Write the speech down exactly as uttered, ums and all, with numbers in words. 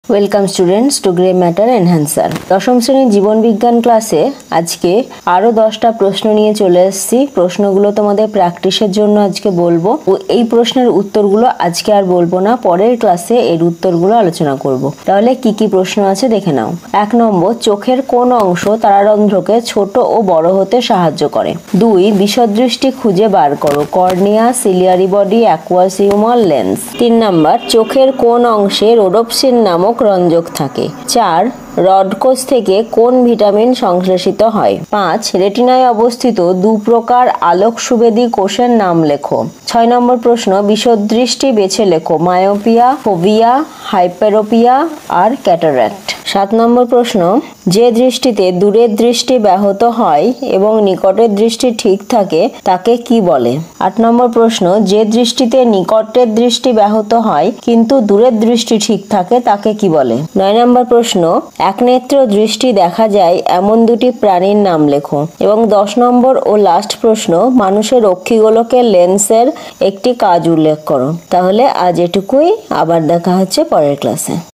Welcome students to grey matter enhancer. দশম শ্রেণীর জীবন বিজ্ঞান ক্লাসে আজকে আরো দশটা প্রশ্ন নিয়ে চলে এসেছি। প্রশ্নগুলো তোমাদের প্র্যাকটিসের জন্য আজকে বলবো ও এই প্রশ্নের উত্তরগুলো আজকে আর বলবো না, পরের ক্লাসে এর উত্তরগুলো আলোচনা করব। তাহলে কি কি প্রশ্ন আছে দেখে নাও। এক নম্বর, চোখের কোন অংশ তারারন্ধ্রকে ছোট ও বড় হতে সাহায্য করে? দুই, বিশদদৃষ্টি খুঁজে বার করো। Cornea, ciliary body, aqueous humour, lens. তিন নম্বর, চোখের কোন অংশে রোডোপ্সিন নামক রঞ্জক থাকে? চার, রডকোষ থেকে কোন ভিটামিন সংশ্লেষিত হয়? পাঁচ, রেটিনায় অবস্থিত দু প্রকার আলোক সুবেদী কোষের নাম লেখো। ছয় নম্বর প্রশ্ন, বিশদদৃষ্টি বেছে লেখো। মায়োপিয়া, ফোভিয়া, হাইপেরোপিয়া আর ক্যাটারাক্ট। সাত নম্বর প্রশ্ন, যে দৃষ্টিতে দূরের দৃষ্টি ব্যাহত হয় এবং নিকটের দৃষ্টি ঠিক থাকে তাকে কি বলে? আট নম্বর প্রশ্ন, যে দৃষ্টিতে নিকটের দৃষ্টি ব্যাহত হয় কিন্তু দূরের দৃষ্টি ঠিক থাকে তাকে কি বলে? নয় নম্বর প্রশ্ন, একনেত্র দৃষ্টি দেখা যায় এমন দুটি প্রাণীর নাম লেখো। এবং দশ নম্বর ও লাস্ট প্রশ্ন, মানুষের অক্ষিগোলকের লেন্সের একটি কাজ উল্লেখ করো। তাহলে আজ এটুকুই, আবার দেখা হচ্ছে পরের ক্লাসে।